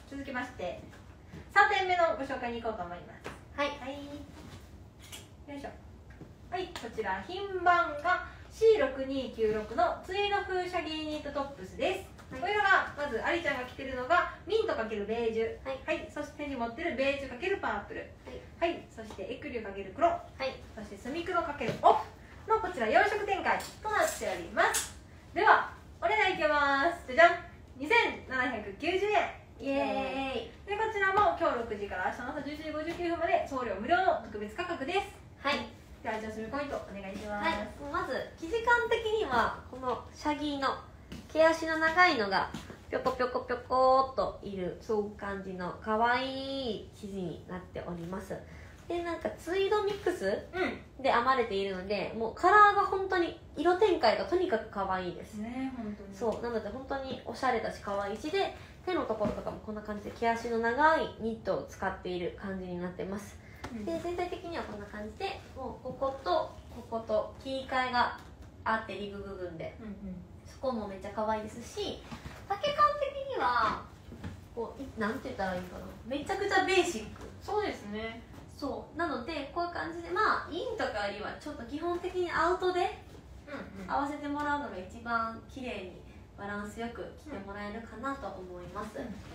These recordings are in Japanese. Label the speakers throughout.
Speaker 1: 続きまして3点目のご紹介に行こうと思います。
Speaker 2: はい、
Speaker 1: はい、よいしょ。はい、こちら品番が C6296 のツイード風シャギーニットトップスです。これがまずありちゃんが着てるのがミント×ベージュ、はい、そして手に持ってるベージュ×パープル、はい、そしてエクリュ×黒、はい、そしてスミクロ×オフのこちら4色展開となっております。ではお値段いきます。じゃじゃん、2790円。イエーイ。でこちらも今日6時から明日の朝11時59分まで送料無料の特別価格です。はい、ではじゃあすみポイントお願いします。はい、
Speaker 2: まず生地感的にはこのシャギーの毛足の長いのがぴょこぴょこぴょこっといる感じの可愛い生地になっております。でなんかツイードミックスで編まれているので、もうカラーが本当に色展開がとにかく可愛いです
Speaker 1: ね。本当に
Speaker 2: そうなので本当におしゃれだし可愛いし、で手のところとかもこんな感じで毛足の長いニットを使っている感じになってます。で全体的にはこんな感じで、もうこことここと切り替えがあってリブ部分で、そこもめっちゃ可愛いですし、丈感的にはこうなんて言ったらいいかな、めちゃくちゃベーシック。
Speaker 1: そうですね。
Speaker 2: そうなのでこういう感じで、まあインとかよりはちょっと基本的にアウトで合わせてもらうのが一番綺麗にバランスよく着てもらえるかなと思います。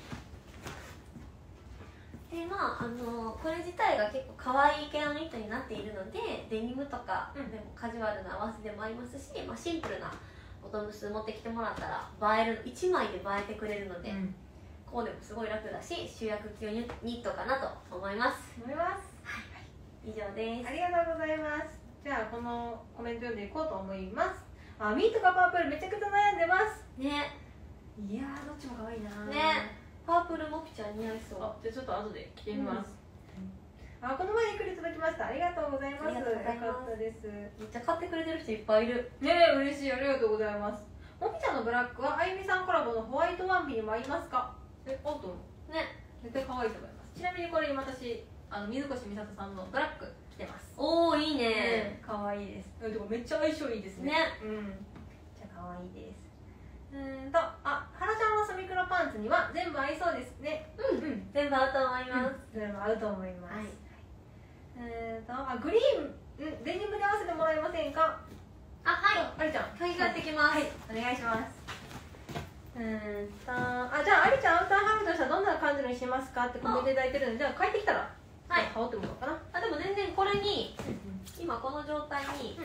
Speaker 2: でまあこれ自体が結構可愛い系のニットになっているので、デニムとかでもカジュアルな合わせでもありますし、まあ、シンプルなボトムス持ってきてもらったら映える、1枚で映えてくれるので、こうでもすごい楽だし主役級ニットかなと思います。はい、以上です。
Speaker 1: ありがとうございます。じゃあこのコメント読んでいこうと思います。あ、ミントかパープルめちゃくちゃ悩んでます
Speaker 2: ね。
Speaker 1: いやーどっちも可愛いな
Speaker 2: ね。パープルもピちゃん似合いそう。
Speaker 1: あ、じゃあちょっと後で着てみます。あ、この前にくれいただきました。ありがとうございます。よかったです。
Speaker 2: めっちゃ買ってくれてる人いっぱいいる
Speaker 1: ね。え、嬉しい。ありがとうございます。もみちゃんのブラックはあゆみさんコラボのホワイトワンピにも合いますか？え、あと
Speaker 2: ね、
Speaker 1: 絶対可愛いと思います。ちなみにこれ今私水越美里さんのブラック着てます。
Speaker 2: おお、いいね。
Speaker 1: 可愛いです。でもめっちゃ相性いいですね。うん。じゃあ可愛いです。あ、はらちゃんのスミクロパンツには全部合いそうですね。
Speaker 2: 全部合うと思います。
Speaker 1: 全部合うと思います。あ、グリーンデニムで合わせてもらえませんか？
Speaker 2: あ、はい。
Speaker 1: ありちゃん、
Speaker 2: 買い替えてきます。
Speaker 1: はい、お願いします。あ、じゃあありちゃんアウターハムとしたらどんな感じのにしますかってコメントいただいてるので、じゃあ帰ってきたらはい、羽織ってもらおうかな。
Speaker 2: あ、でも全然これに今この状態に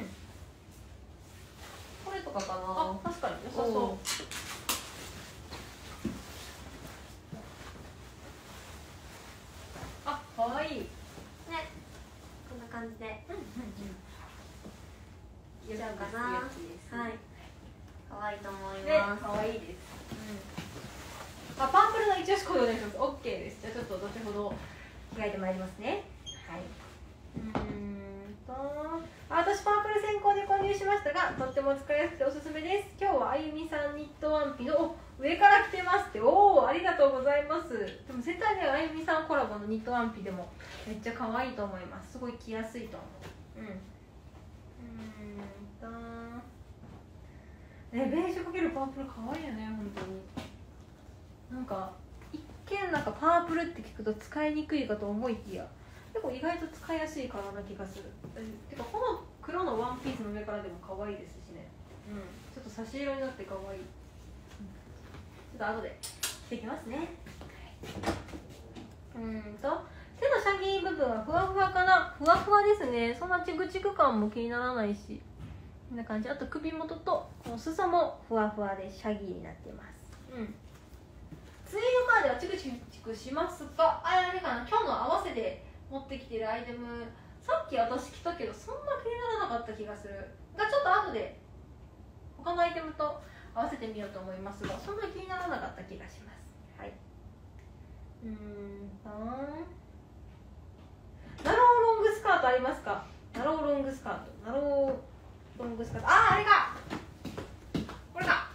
Speaker 2: これとかかな。
Speaker 1: あ、確かに良さそう。あ、可愛いね。
Speaker 2: こんな感じで
Speaker 1: いいかな。
Speaker 2: はい、可愛いと思います。
Speaker 1: 可愛いです。あ、パープルの一押しコードお願いします。オッケーです。じゃあちょっと後ほど着替えてまいりますね。はい。私パープル先行で購入しましたが、とっても使いやすくておすすめです。今日はあゆみさんニットワンピの上から着てますって。おお、ありがとうございます。でも絶対ね、あゆみさんコラボのニットワンピでもめっちゃ可愛いと思います。すごい着やすいと思う。ね、ベージュかけるパープル可愛いよね、本当に。なんか一見なんかパープルって聞くと使いにくいかと思いきや、でも意外と使いやすいカラーな気がする。てかこの黒のワンピースの上からでも可愛いですしね。ちょっと差し色になって可愛い。ちょっと後で着てきますね。手のシャギー部分はふわふわかな。ふわふわですね。そんなチクチク感も気にならないし、こんな感じ。あと首元とこの裾もふわふわでシャギーになってます。ツイードカーではチクチクしますか？あれかな、今日の合わせで持ってきてるアイテム、さっき私着たけどそんな気にならなかった気がするが、ちょっと後で他のアイテムと合わせてみようと思いますが、そんな気にならなかった気がします。はい。ナローロングスカートありますか？ナローロングスカート、ナローロングスカート、あれか、これか、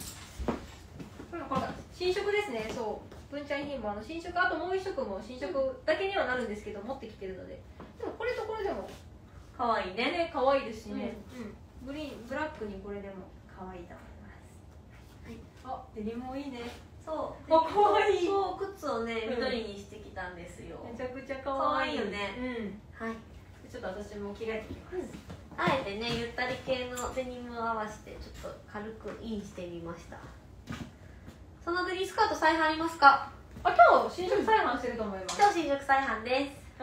Speaker 1: 新色ですね。そう文ちゃん品番の新色、あともう一色も新色だけにはなるんですけど持ってきてるので、でもこれとこれでも
Speaker 2: 可愛いね。
Speaker 1: 可愛いですしね。グリーンブラックにこれでも可愛いと思います。はい。あ、デニムもいいね。
Speaker 2: そそう
Speaker 1: あ、かわいい。
Speaker 2: そう靴をね緑にしてきたんですよ、
Speaker 1: めちゃくちゃかわいい
Speaker 2: かわいいよね。
Speaker 1: うん。
Speaker 2: はい、
Speaker 1: ちょっと私も着替えてきます。
Speaker 2: あえてねゆったり系のデニムを合わせてちょっと軽くインしてみました。そのグリーンスカート再販ありますか？
Speaker 1: あ、今日新色再販してると思います。
Speaker 2: 今日新色再販です。
Speaker 1: はい。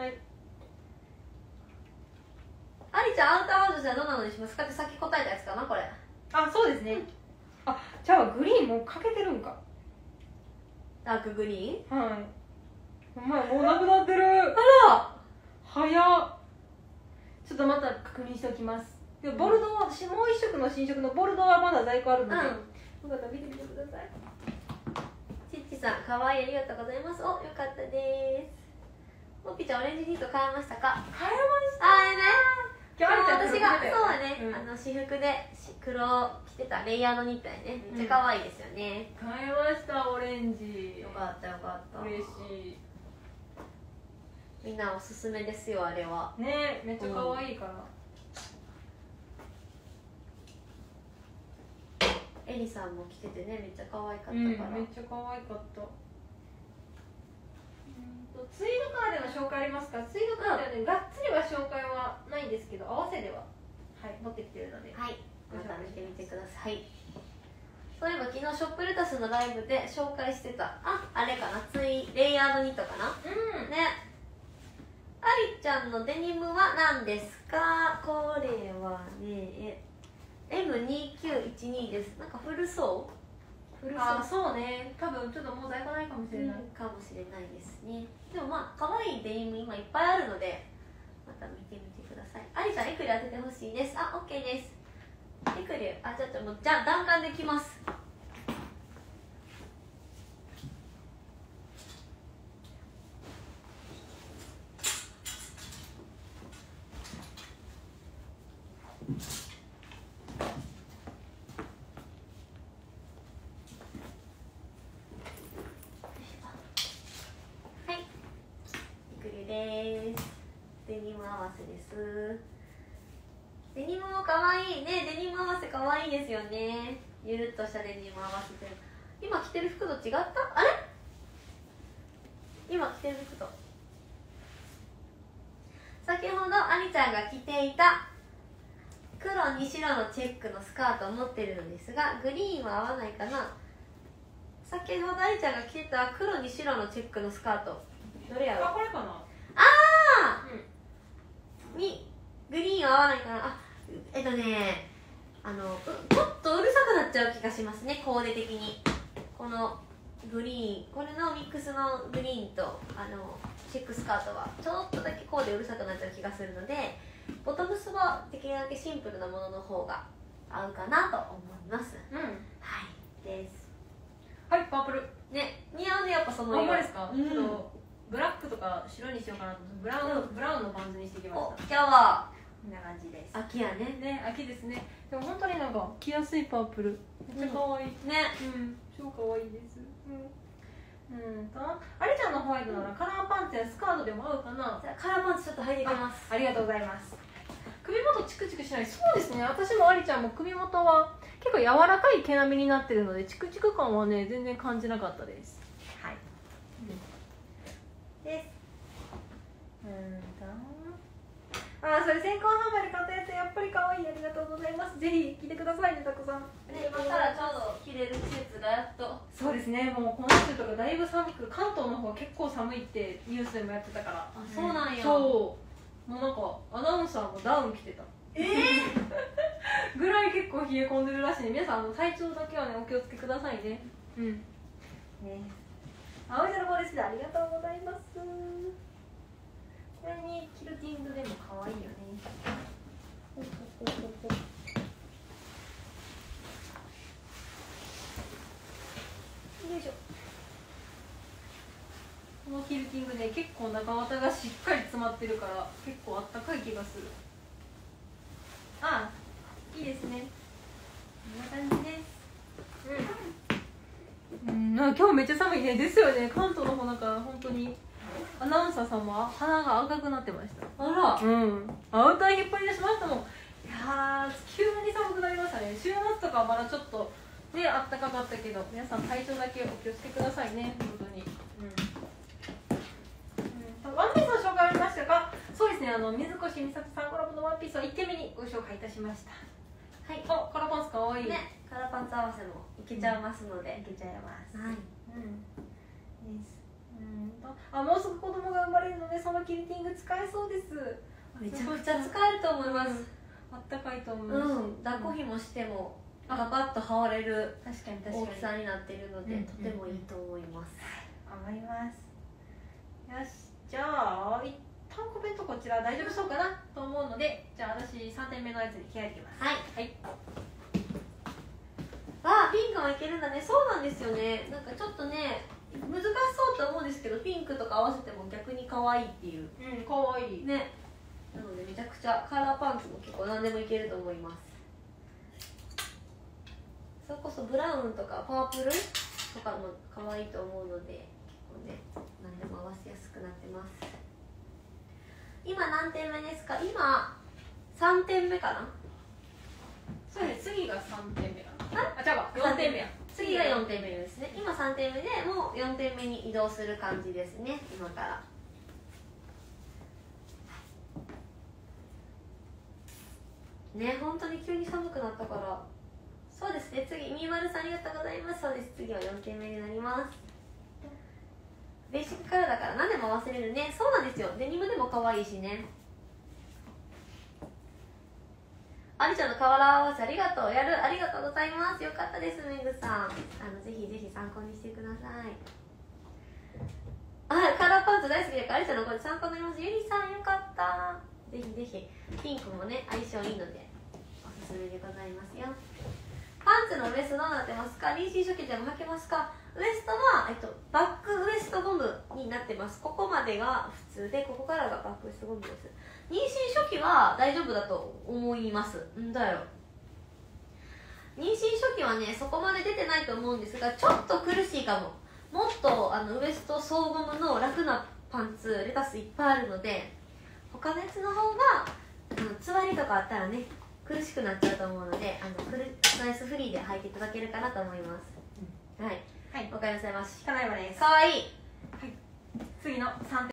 Speaker 2: ありちゃんアウターワードじゃどんなのにしますかってさっき答えたやつかなこれ。
Speaker 1: あ、そうですね。あ、じゃあグリーンもうかけてるんか。
Speaker 2: ダークグリーン。
Speaker 1: はい。お前もうなくなってる。
Speaker 2: あら
Speaker 1: 早っ。ちょっとまた確認しておきます。でもボルドーは私もう一色の新色のボルドーはまだ在庫あるので、よかったら見てみてください。
Speaker 2: ちっちさんかわいいありがとうございます。およかったです。もっぴちゃんオレンジニット買えましたか？
Speaker 1: 買えました。
Speaker 2: あれね
Speaker 1: 今日
Speaker 2: 私がそうだね、
Speaker 1: うん
Speaker 2: 私服で黒着てたレイヤードニットやね。めっちゃ可愛いですよね、
Speaker 1: 買えましたオレンジ。
Speaker 2: よかったよかった。
Speaker 1: 嬉し
Speaker 2: みんなおすすめですよあれは。
Speaker 1: い。ね、めっちゃ可愛いから。
Speaker 2: エリさんも着ててねめっちゃ可愛かった
Speaker 1: うん、めっ
Speaker 2: から、
Speaker 1: ちゃ可愛かった。ツイードカーでの紹介ありますか？ツイードカーではね、がっつりは紹介はないんですけど、合わせでははい持ってきてるので、
Speaker 2: はいまた見てみてください。そういえば昨日ショップレタスのライブで紹介してたあれかなレイヤードニットかな
Speaker 1: うん、
Speaker 2: ね。ありちゃんのデニムは何ですか？これはねM2912 です。なんか古そう古そう
Speaker 1: あ、そうね、多分ちょっともう在庫ないかもしれない。
Speaker 2: かもしれないですね。でもまあ可愛いデニム今いっぱいあるのでまた見てみてください。ありちゃんエクレ当ててほしいです。あ、OK です。エクレちょっともうじゃあ弾丸できます。はい、エクレです。デニム合わせです。デニムも可愛いね。デニム合わせ可愛いですよね。ゆるっとしたデニム合わせてる。今着てる服と違った？あれ？今着てる服と先ほどありちゃんが着ていた黒に白のチェックのスカートを持ってるのですが、グリーンは合わないかな。先ほどありちゃんが着てた黒に白のチェックのスカートどれやろ？
Speaker 1: あ、これかな。
Speaker 2: あ
Speaker 1: うん、
Speaker 2: にグリーンは合わないかな。ちょっとうるさくなっちゃう気がしますね、コーデ的に。このグリーン、これのミックスのグリーンとチェックスカートはちょっとだけコーデうるさくなっちゃう気がするので、ボトムスはできるだけシンプルなものの方が合うかなと思います。
Speaker 1: うん、
Speaker 2: はいです。
Speaker 1: はい、パープル。
Speaker 2: ね、似合うね、やっぱその
Speaker 1: あ、ほん
Speaker 2: 色。
Speaker 1: まですか？
Speaker 2: うん
Speaker 1: ちょっとブラックとか白にしようかなと思ってブラウンのパンツにしてきま
Speaker 2: お、
Speaker 1: した。
Speaker 2: 今日は
Speaker 1: こんな感じです。
Speaker 2: 秋やね。
Speaker 1: ね、秋ですね。でも本当になんか着やすいパープル。めっちゃ可愛い。
Speaker 2: ね、
Speaker 1: うん、超可愛いです。ありちゃんのホワイトならカラーパンツやスカートでも合うかな。
Speaker 2: じゃあカラーパンツちょっと履いていきます。
Speaker 1: ありがとうございます。首元チクチクしない。そうですね、私もありちゃんも首元は結構柔らかい毛並みになってるのでチクチク感はね全然感じなかったです。はい、
Speaker 2: です。
Speaker 1: それ先行販売で買ったやつやっぱり可愛い。ありがとうございます。ぜひ着てくださいね、たくさん。
Speaker 2: ね、今からちょうど着れる季節がやっと。
Speaker 1: そうですね、もう今週とかだいぶ寒く、関東の方は結構寒いってニュースでもやってたから。
Speaker 2: あ、そうなんや。
Speaker 1: そうもうなんかアナウンサーもダウン着てたぐらい結構冷え込んでるらしいね。皆さん体調だけはねお気をつけくださいね。うんね、青いの子です。ありがとうございます。これにキルティングでも可愛いよね。よいしょ。このキルティングね結構中綿がしっかり詰まってるから結構あったかい気がする。ああ、いいですね。こんな感じです。なんか今日めっちゃ寒いね。ですよね、関東の方なんか本当にアナウンサーさんも鼻が赤くなってました。
Speaker 2: あら、
Speaker 1: アウター引っ張り出しましたもん。いやー、急に寒くなりましたね。週末とかはまだちょっとね、あったかかったけど皆さん体調だけお気をつけくださいね、本当に。ワンピースの紹介ありましたが、そうですね、水越美里さんコラボのワンピースを1点目にご紹介いたしました。はい、あ、カラーパンツかわいい
Speaker 2: ね、カラーパンツ合わせもいけちゃいますので、
Speaker 1: いけちゃいます。
Speaker 2: はい、
Speaker 1: です。もうすぐ子供が生まれるのでそのキルティング使えそうです。
Speaker 2: めちゃくちゃ使えると思います。
Speaker 1: あったかいと思うし、
Speaker 2: 抱っこひもしてもガバッと羽織れる
Speaker 1: 確かに
Speaker 2: 大きさになっているので、とてもいいと思います。
Speaker 1: 思います。よし、じゃあ一旦コメントこちら大丈夫そうかなと思うので、じゃあ私3点目のやつに気合い入れます。
Speaker 2: はい、
Speaker 1: はい。
Speaker 2: あ、ピンクもいけるんだね。そうなんですよね。なんかちょっとね難しそうと思うんですけど、ピンクとか合わせても逆に可愛いっていう。
Speaker 1: かわいい
Speaker 2: ね。なのでめちゃくちゃカラーパンツも結構何でもいけると思います。それこそブラウンとかパープルとかも可愛いと思うので、結構ね何でも合わせやすくなってます。今何点目ですか？今3点目かな。
Speaker 1: そうね、次が3点目かな。あ、じゃあ4点目や。
Speaker 2: 次が4点目ですね。今3点目でもう4点目に移動する感じですね、今から。ね、本当に急に寒くなったから。そうですね、次、みーまるさんありがとうございます。そうです、次は4点目になります。ベーシックカラーだから何でも合わせれるね。そうなんですよ、デニムでも可愛いしね。ありちゃんの瓦合わせありがとう。ありがとうございます。よかったです、めぐさん。ぜひぜひ参考にしてください。あ、カラーパンツ大好きだからありちゃんの声参考になります。ゆりさんよかった。ぜひぜひピンクもね相性いいのでおすすめでございますよ。パンツのウエストどうなってますか？妊娠初期でも履けますか？ウエストは、バックウエストゴムになってます。ここまでが普通で、ここからがバックウエストゴムです。妊娠初期は大丈夫だと思います。んだよ、妊娠初期はねそこまで出てないと思うんですが、ちょっと苦しいかも。もっとウエスト総ゴムの楽なパンツレタスいっぱいあるので、他のやつの方がつわりとかあったらね苦しくなっちゃうと思うので、ストレスフリーで履いていただけるかなと思います。はい、
Speaker 1: はい、
Speaker 2: わかりました。
Speaker 1: ひかないわです。
Speaker 2: かわいい。
Speaker 1: はい、次の3点